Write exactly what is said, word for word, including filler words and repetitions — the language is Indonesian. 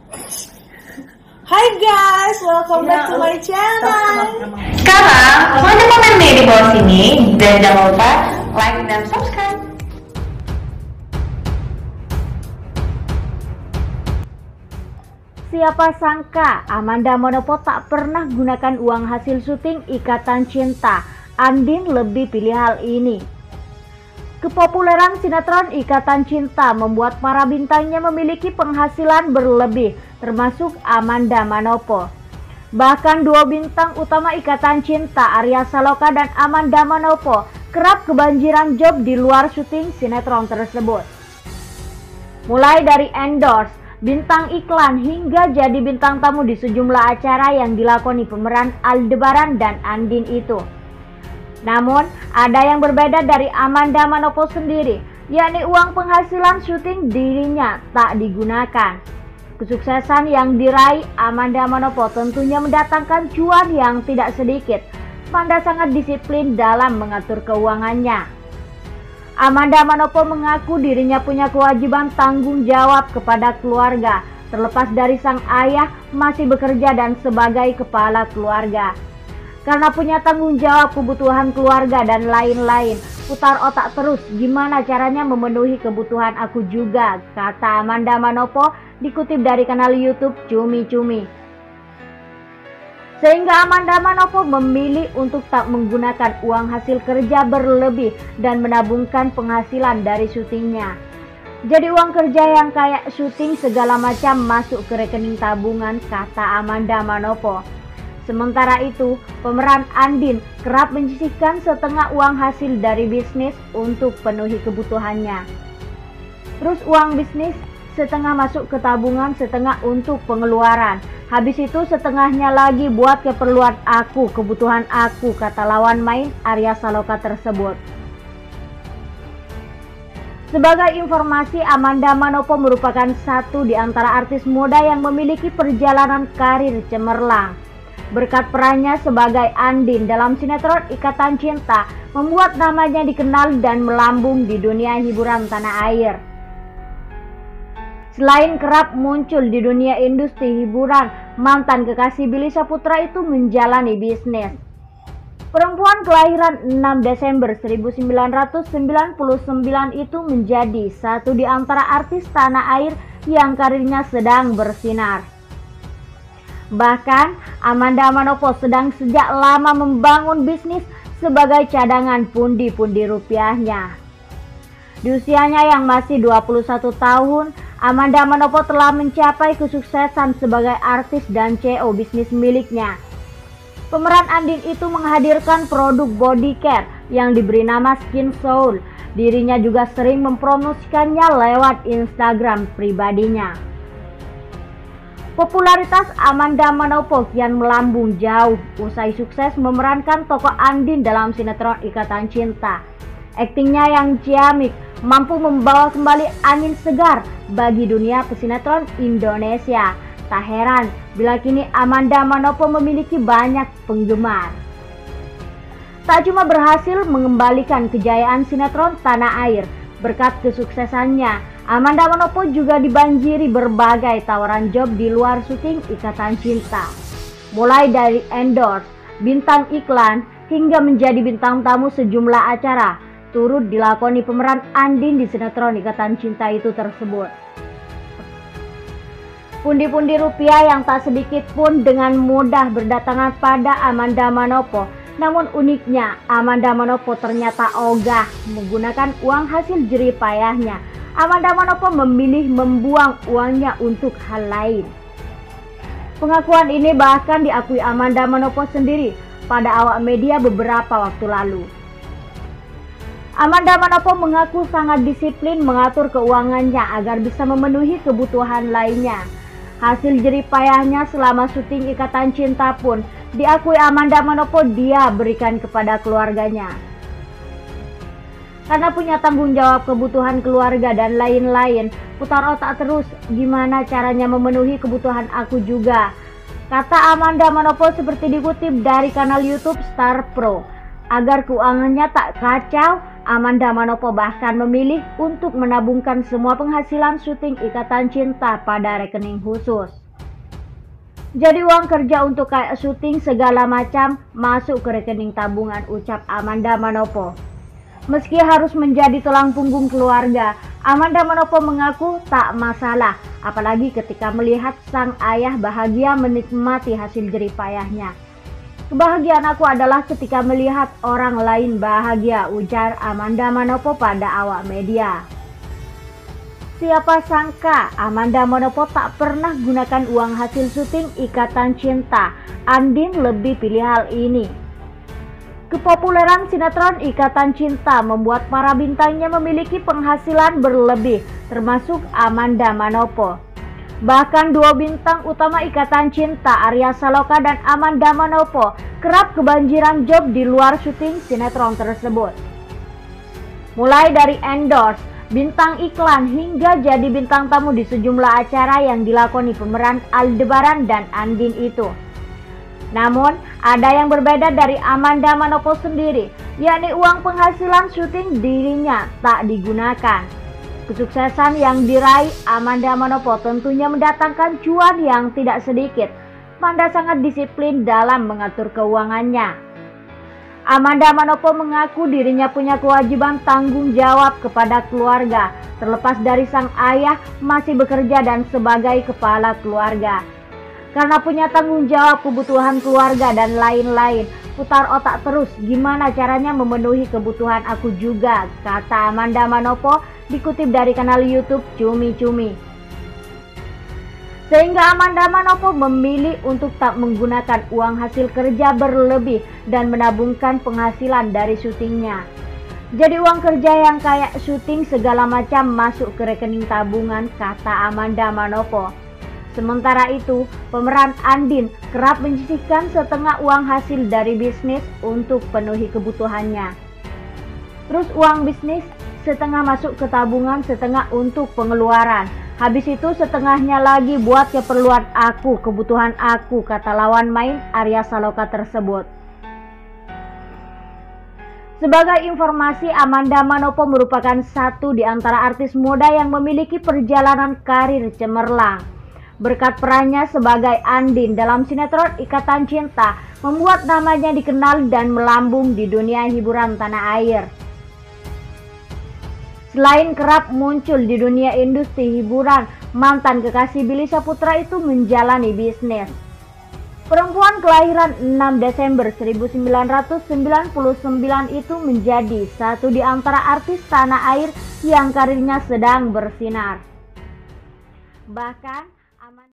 Hai guys, welcome back to my channel. Sekarang langsung aja komen nih di bawah sini dan jangan lupa like dan subscribe. Siapa sangka Amanda Manopo tak pernah gunakan uang hasil syuting Ikatan Cinta. Andin lebih pilih hal ini. Kepopuleran sinetron Ikatan Cinta membuat para bintangnya memiliki penghasilan berlebih, termasuk Amanda Manopo. Bahkan dua bintang utama Ikatan Cinta, Arya Saloka dan Amanda Manopo, kerap kebanjiran job di luar syuting sinetron tersebut. Mulai dari endorse, bintang iklan, hingga jadi bintang tamu di sejumlah acara yang dilakoni pemeran Aldebaran dan Andin itu. Namun, ada yang berbeda dari Amanda Manopo sendiri, yakni uang penghasilan syuting dirinya tak digunakan. Kesuksesan yang diraih Amanda Manopo tentunya mendatangkan cuan yang tidak sedikit. Amanda sangat disiplin dalam mengatur keuangannya. Amanda Manopo mengaku dirinya punya kewajiban tanggung jawab kepada keluarga, terlepas dari sang ayah masih bekerja dan sebagai kepala keluarga. Karena punya tanggung jawab kebutuhan keluarga dan lain-lain, putar otak terus gimana caranya memenuhi kebutuhan aku juga, kata Amanda Manopo dikutip dari kanal YouTube Cumi Cumi. Sehingga Amanda Manopo memilih untuk tak menggunakan uang hasil kerja berlebih dan menabungkan penghasilan dari syutingnya. Jadi uang kerja yang kayak syuting segala macam masuk ke rekening tabungan, kata Amanda Manopo. Sementara itu, pemeran Andin kerap menyisihkan setengah uang hasil dari bisnis untuk penuhi kebutuhannya. Terus uang bisnis setengah masuk ke tabungan, setengah untuk pengeluaran. Habis itu setengahnya lagi buat keperluan aku, kebutuhan aku, kata lawan main Arya Saloka tersebut. Sebagai informasi, Amanda Manopo merupakan satu di antara artis muda yang memiliki perjalanan karir cemerlang. Berkat perannya sebagai Andin dalam sinetron Ikatan Cinta, membuat namanya dikenal dan melambung di dunia hiburan tanah air. Selain kerap muncul di dunia industri hiburan, mantan kekasih Billy Saputra itu menjalani bisnis. Perempuan kelahiran enam Desember seribu sembilan ratus sembilan puluh sembilan itu menjadi satu di antara artis tanah air yang karirnya sedang bersinar. Bahkan, Amanda Manopo sedang sejak lama membangun bisnis sebagai cadangan pundi-pundi rupiahnya. Di usianya yang masih dua puluh satu tahun, Amanda Manopo telah mencapai kesuksesan sebagai artis dan C E O bisnis miliknya. Pemeran Andin itu menghadirkan produk body care yang diberi nama Skin Soul. Dirinya juga sering mempromosikannya lewat Instagram pribadinya. Popularitas Amanda Manopo kian melambung jauh usai sukses memerankan tokoh Andin dalam sinetron Ikatan Cinta. Aktingnya yang ciamik mampu membawa kembali angin segar bagi dunia pesinetron Indonesia. Tak heran bila kini Amanda Manopo memiliki banyak penggemar. Tak cuma berhasil mengembalikan kejayaan sinetron tanah air, berkat kesuksesannya, Amanda Manopo juga dibanjiri berbagai tawaran job di luar syuting Ikatan Cinta. Mulai dari endorse, bintang iklan, hingga menjadi bintang tamu sejumlah acara, turut dilakoni pemeran Andin di sinetron Ikatan Cinta itu tersebut. Pundi-pundi rupiah yang tak sedikit pun dengan mudah berdatangan pada Amanda Manopo. Namun uniknya, Amanda Manopo ternyata ogah menggunakan uang hasil jerih payahnya. Amanda Manopo memilih membuang uangnya untuk hal lain. Pengakuan ini bahkan diakui Amanda Manopo sendiri pada awak media beberapa waktu lalu. Amanda Manopo mengaku sangat disiplin mengatur keuangannya agar bisa memenuhi kebutuhan lainnya. Hasil jerih payahnya selama syuting Ikatan Cinta pun diakui Amanda Manopo dia berikan kepada keluarganya. Karena punya tanggung jawab kebutuhan keluarga dan lain-lain, putar otak terus gimana caranya memenuhi kebutuhan aku juga, kata Amanda Manopo seperti dikutip dari kanal YouTube Star Pro. Agar keuangannya tak kacau, Amanda Manopo bahkan memilih untuk menabungkan semua penghasilan syuting Ikatan Cinta pada rekening khusus. Jadi uang kerja untuk kayak syuting segala macam masuk ke rekening tabungan, ucap Amanda Manopo. Meski harus menjadi tulang punggung keluarga, Amanda Manopo mengaku tak masalah, apalagi ketika melihat sang ayah bahagia menikmati hasil jerih payahnya. Kebahagiaan aku adalah ketika melihat orang lain bahagia, ujar Amanda Manopo pada awak media. Siapa sangka Amanda Manopo tak pernah gunakan uang hasil syuting Ikatan Cinta. Andin lebih pilih hal ini. Kepopuleran sinetron Ikatan Cinta membuat para bintangnya memiliki penghasilan berlebih, termasuk Amanda Manopo. Bahkan dua bintang utama Ikatan Cinta, Arya Saloka dan Amanda Manopo, kerap kebanjiran job di luar syuting sinetron tersebut. Mulai dari endorse, bintang iklan, hingga jadi bintang tamu di sejumlah acara yang dilakoni pemeran Aldebaran dan Andin itu. Namun, ada yang berbeda dari Amanda Manopo sendiri, yakni uang penghasilan syuting dirinya tak digunakan. Kesuksesan yang diraih Amanda Manopo tentunya mendatangkan cuan yang tidak sedikit. Amanda sangat disiplin dalam mengatur keuangannya. Amanda Manopo mengaku dirinya punya kewajiban tanggung jawab kepada keluarga, terlepas dari sang ayah masih bekerja dan sebagai kepala keluarga. Karena punya tanggung jawab kebutuhan keluarga dan lain-lain, putar otak terus gimana caranya memenuhi kebutuhan aku juga, kata Amanda Manopo dikutip dari kanal YouTube Cumi Cumi. Sehingga Amanda Manopo memilih untuk tak menggunakan uang hasil kerja berlebih dan menabungkan penghasilan dari syutingnya. Jadi uang kerja yang kayak syuting segala macam masuk ke rekening tabungan, kata Amanda Manopo. Sementara itu, pemeran Andin kerap menyisihkan setengah uang hasil dari bisnis untuk penuhi kebutuhannya. Terus uang bisnis setengah masuk ke tabungan, setengah untuk pengeluaran. Habis itu setengahnya lagi buat keperluan aku, kebutuhan aku, kata lawan main Arya Saloka tersebut. Sebagai informasi, Amanda Manopo merupakan satu di antara artis muda yang memiliki perjalanan karir cemerlang. Berkat perannya sebagai Andin dalam sinetron Ikatan Cinta, membuat namanya dikenal dan melambung di dunia hiburan tanah air. Selain kerap muncul di dunia industri hiburan, mantan kekasih Billy Syahputra itu menjalani bisnis. Perempuan kelahiran enam Desember seribu sembilan ratus sembilan puluh sembilan itu menjadi satu di antara artis tanah air yang karirnya sedang bersinar. Bahkan